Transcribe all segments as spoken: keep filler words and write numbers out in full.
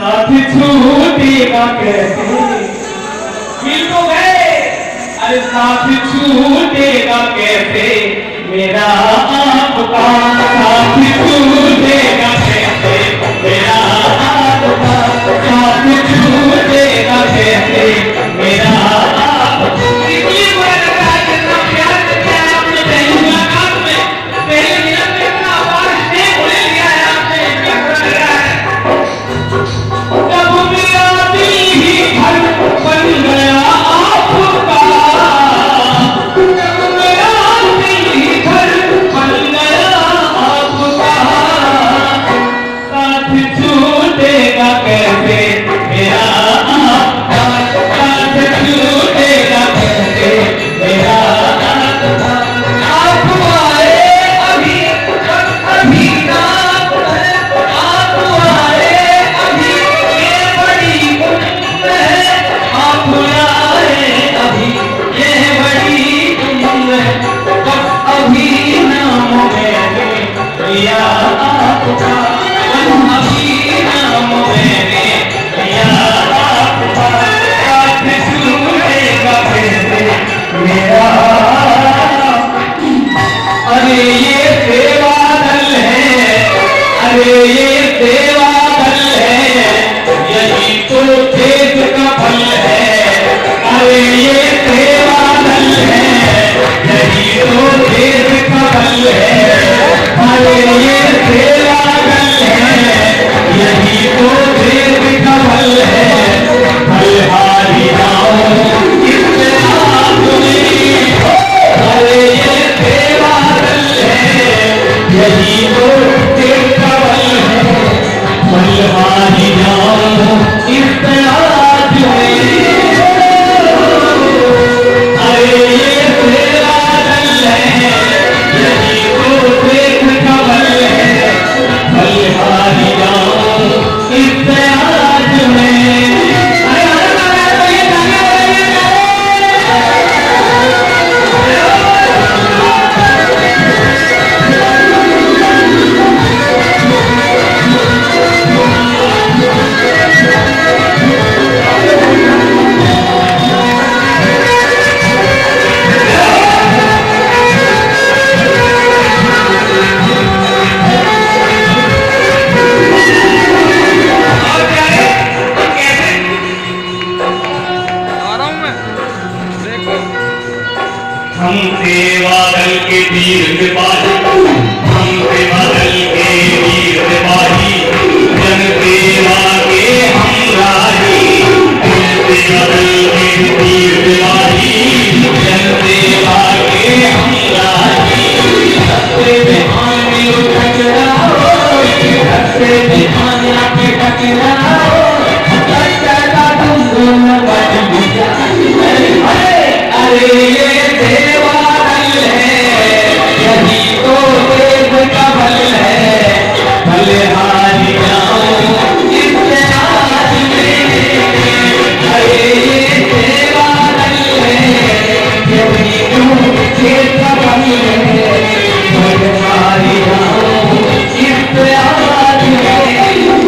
साथ छूटेगा कैसे, मिल तो गए, अरे साथ छूटेगा कैसे मेरा आपका, साथ छूटेगा कैसे मेरा आपका, साथ छूटेगा कैसे मेरा आपका। इतनी बुरा लग रहा है जितना प्यार किया है आपने पहली मुलाकात में, पहले मिलन में इतना आवाज नहीं बोले लिया है आपने, इतना बुरा लग रहा है। जब मेरा दिल ही घर बन गया आपका, जब मेरा दिल ही घर बन गया आपका, साथ छूटेगा कैसे मेरा आपका, साथ छूटेगा कैसे मेरा आपका। आप आए अभी अभी रात है, आप आए अभी ये बड़ी उम्र है, आप आए अभी ये बड़ी उम्र है, बस अभी नाम मैंने लिया आपका, बस अभी नाम मैंने लिया आपका, साथ छूटेगा कैसे मेरा। अरे ये देवादल है, अरे ये देवादल है, यही तो देश का फल है, अरे ये देवादल है, यही तो देश का फल है, अरे ये देवादल है, यही तो देश का फल है। फलहारी राम इससे आप नहीं, अरे ये देवादल है, यही तो देश का फल है। फलहारी राम इससे आप नहीं, अरे ये देवादल है, यही तो देश का फल है। फलहारी राम इससे आज में, अरे हम देवादल के वीर सिपाही, हम देवादल के वीर सिपाही, जन सेवा के हम राही, हम देवादल के वीर सिपाही, जन सेवा के हम राही। रस्ते में आने टकराओ, रस्ते में आने पे टकराओ, टकरा तुम दोनों बच जाए। अरे ये देवादल है, यही तो देश का फल है। फलहारी राम इससे आज में, अरे ये देवादल है, यही तो देश का फल है। फलहारी राम इससे आज में,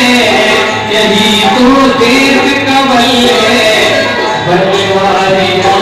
देश का बल है, बनवारी